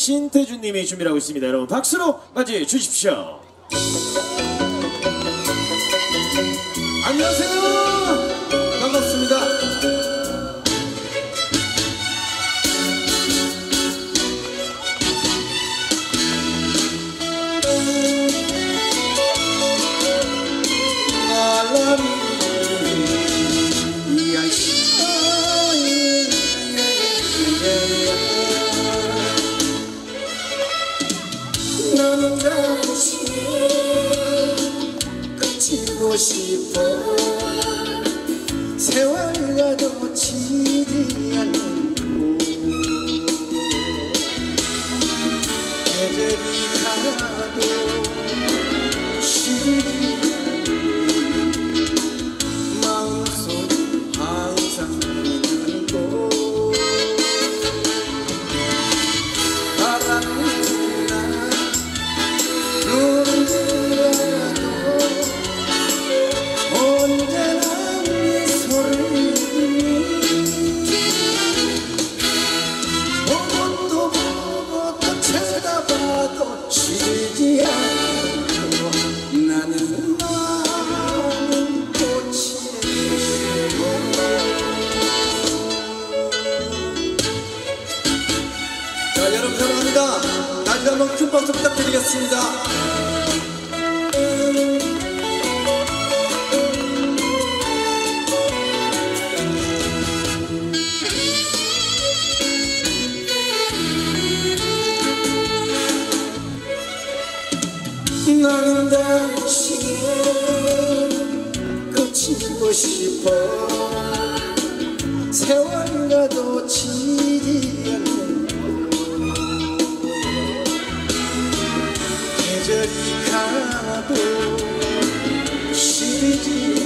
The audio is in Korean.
신태준님이 준비하고 있습니다. 여러분 박수로 맞이해 주십시오. 안녕하세요. 반갑습니다. 너는 당신이 그치고 싶어 세월 가도 지지 않는 계절이 가도 시리 마음속 항상 있는 곳 바람이 언제나 미소를 보고 또 보고 또 쳐다봐도 지지 않고 나는 많은 꽃이 자, 여러분 사랑합니다. 다시 한번 큰 박수 부탁드리겠습니다. 나는 당신의 그치고 싶어 세월 가도 지지 않는 계절이 가도 시리지